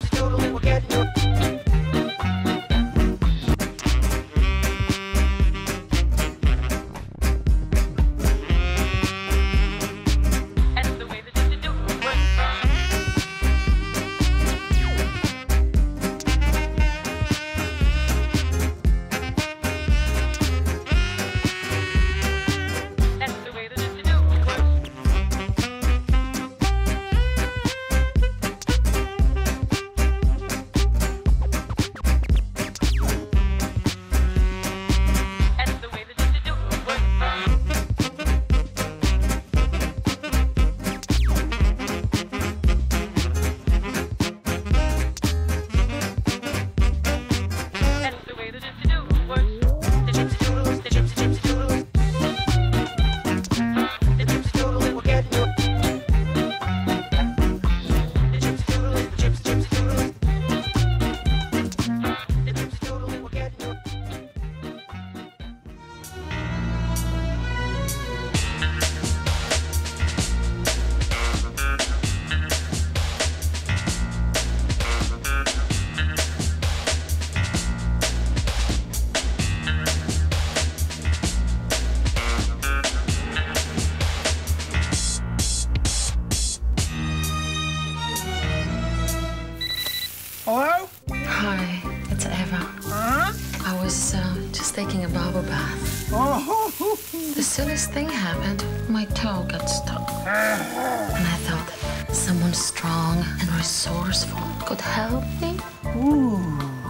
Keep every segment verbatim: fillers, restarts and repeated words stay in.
Hello? Hi, it's Eva. Huh? I was uh, just taking a bubble bath. Oh. The silliest thing happened. My toe got stuck. And I thought someone strong and resourceful could help me. Ooh.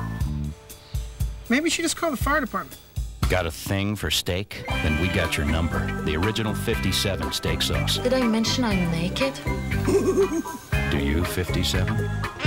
Maybe she just called the fire department. Got a thing for steak? Then we got your number. The original fifty-seven steak sauce. Did I mention I'm naked? Do you, fifty-seven?